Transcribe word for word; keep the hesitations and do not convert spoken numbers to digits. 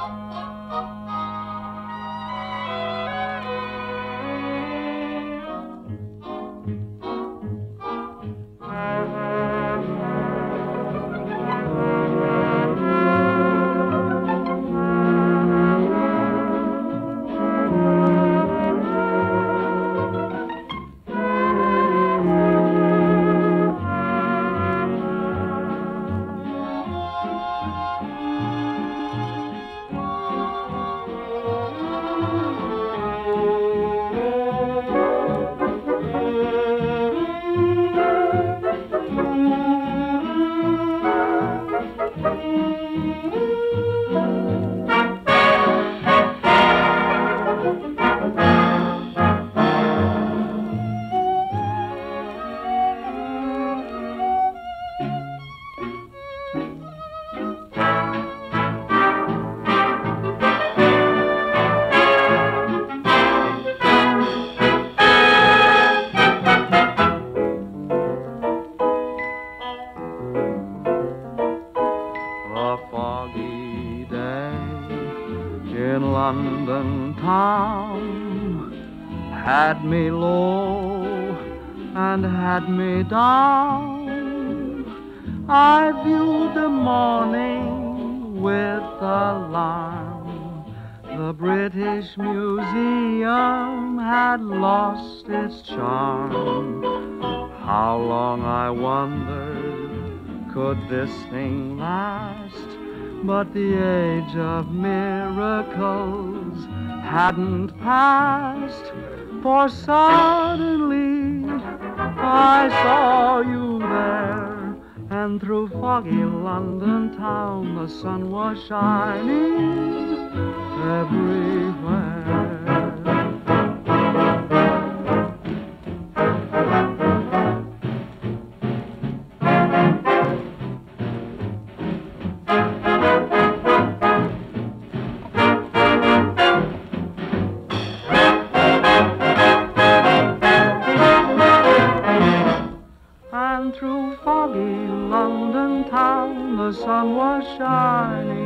A foggy day in London town had me low and had me down. I viewed the morning with alarm. The British Museum had lost its charm. How long, I wondered, could this thing last? But the age of miracles hadn't passed, for suddenly I saw you there, and through foggy London town the sun was shining everywhere. And through foggy London town the sun was shining